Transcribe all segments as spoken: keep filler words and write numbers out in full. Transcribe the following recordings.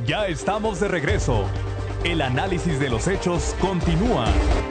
Ya estamos de regreso. El análisis de los hechos continúa.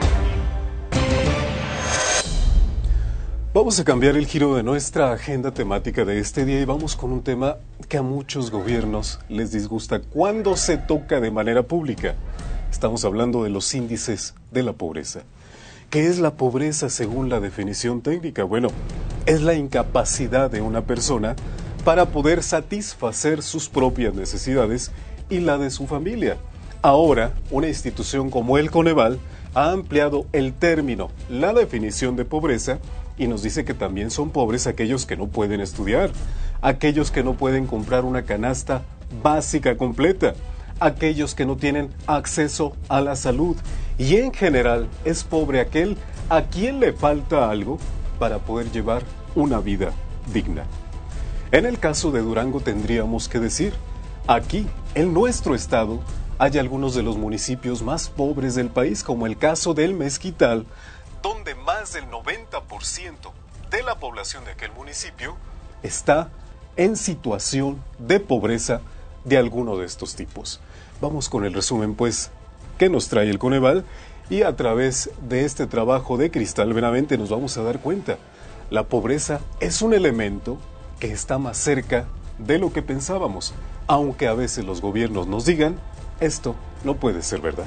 Vamos a cambiar el giro de nuestra agenda temática de este día y vamos con un tema que a muchos gobiernos les disgusta cuando se toca de manera pública. Estamos hablando de los índices de la pobreza. ¿Qué es la pobreza según la definición técnica? Bueno, es la incapacidad de una persona para poder satisfacer sus propias necesidades y la de su familia. Ahora, una institución como el Coneval ha ampliado el término, la definición de pobreza, y nos dice que también son pobres aquellos que no pueden estudiar, aquellos que no pueden comprar una canasta básica completa, aquellos que no tienen acceso a la salud, y en general es pobre aquel a quien le falta algo para poder llevar una vida digna. En el caso de Durango tendríamos que decir, aquí, en nuestro estado, hay algunos de los municipios más pobres del país, como el caso del Mezquital, donde más del noventa por ciento de la población de aquel municipio está en situación de pobreza de alguno de estos tipos. Vamos con el resumen, pues, que nos trae el Coneval, y a través de este trabajo de Cristal Benavente nos vamos a dar cuenta. La pobreza es un elemento que está más cerca de lo que pensábamos, aunque a veces los gobiernos nos digan, esto no puede ser verdad.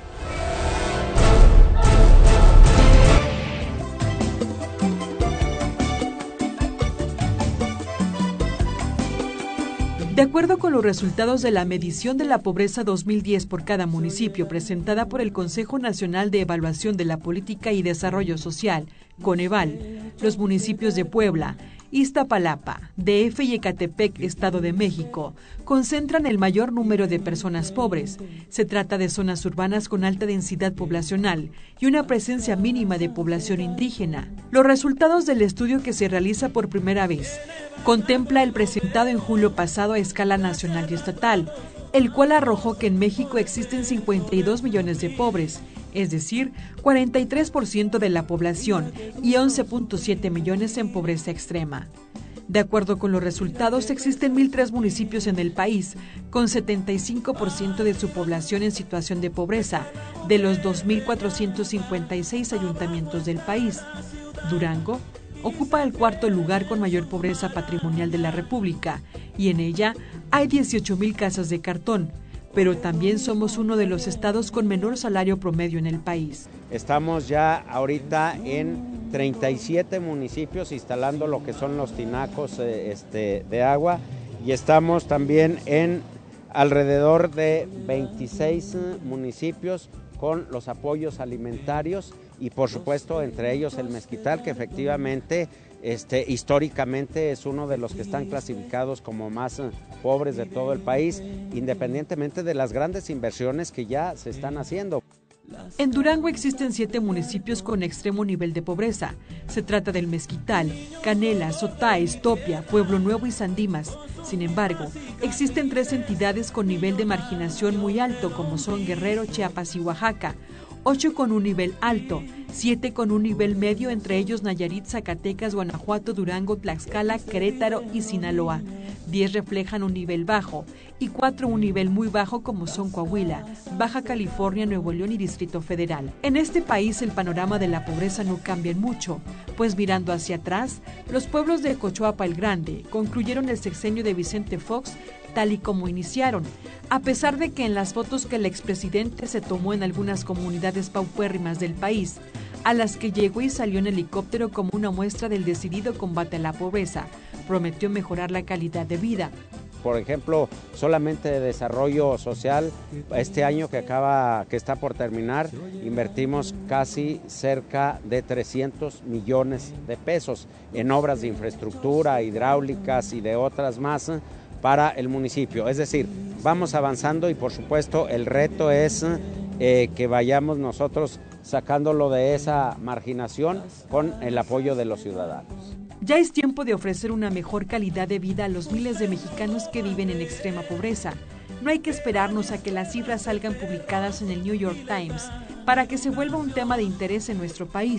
De acuerdo con los resultados de la medición de la pobreza dos mil diez por cada municipio presentada por el Consejo Nacional de Evaluación de la Política y Desarrollo Social, Coneval, los municipios de Puebla, Iztapalapa, D F y Ecatepec, Estado de México, concentran el mayor número de personas pobres. Se trata de zonas urbanas con alta densidad poblacional y una presencia mínima de población indígena. Los resultados del estudio, que se realiza por primera vez, contempla el presentado en julio pasado a escala nacional y estatal, el cual arrojó que en México existen cincuenta y dos millones de pobres, es decir, cuarenta y tres por ciento de la población, y once punto siete millones en pobreza extrema. De acuerdo con los resultados, existen mil tres municipios en el país, con setenta y cinco por ciento de su población en situación de pobreza, de los dos mil cuatrocientos cincuenta y seis ayuntamientos del país. Durango ocupa el cuarto lugar con mayor pobreza patrimonial de la República, y en ella hay dieciocho mil casas de cartón, pero también somos uno de los estados con menor salario promedio en el país. Estamos ya ahorita en treinta y siete municipios instalando lo que son los tinacos eh, este, de agua, y estamos también en alrededor de veintiséis municipios con los apoyos alimentarios, y por supuesto entre ellos el Mezquital, que efectivamente este, históricamente es uno de los que están clasificados como más pobres de todo el país, independientemente de las grandes inversiones que ya se están haciendo. En Durango existen siete municipios con extremo nivel de pobreza. Se trata del Mezquital, Canela, Zotáez, Topia, Pueblo Nuevo y San Dimas. Sin embargo, existen tres entidades con nivel de marginación muy alto, como son Guerrero, Chiapas y Oaxaca, ocho con un nivel alto, siete con un nivel medio, entre ellos Nayarit, Zacatecas, Guanajuato, Durango, Tlaxcala, Querétaro y Sinaloa. diez reflejan un nivel bajo y cuatro un nivel muy bajo, como son Coahuila, Baja California, Nuevo León y Distrito Federal. En este país el panorama de la pobreza no cambia mucho, pues mirando hacia atrás, los pueblos de Cochuapa el Grande concluyeron el sexenio de Vicente Fox tal y como iniciaron, a pesar de que en las fotos que el expresidente se tomó en algunas comunidades paupérrimas del país, a las que llegó y salió en helicóptero como una muestra del decidido combate a la pobreza, prometió mejorar la calidad de vida. Por ejemplo, solamente de desarrollo social, este año que acaba, que está por terminar, invertimos casi cerca de trescientos millones de pesos en obras de infraestructura, hidráulicas y de otras más para el municipio. Es decir, vamos avanzando, y por supuesto el reto es eh, que vayamos nosotros sacándolo de esa marginación con el apoyo de los ciudadanos. Ya es tiempo de ofrecer una mejor calidad de vida a los miles de mexicanos que viven en extrema pobreza. No hay que esperarnos a que las cifras salgan publicadas en el New York Times para que se vuelva un tema de interés en nuestro país.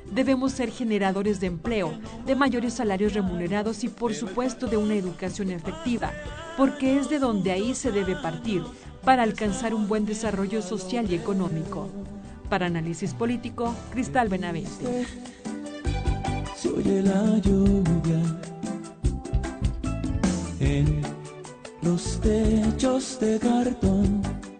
Debemos ser generadores de empleo, de mayores salarios remunerados y, por supuesto, de una educación efectiva, porque es de donde ahí se debe partir para alcanzar un buen desarrollo social y económico. Para Análisis Político, Cristal Benavente. Se oye la lluvia en los techos de cartón.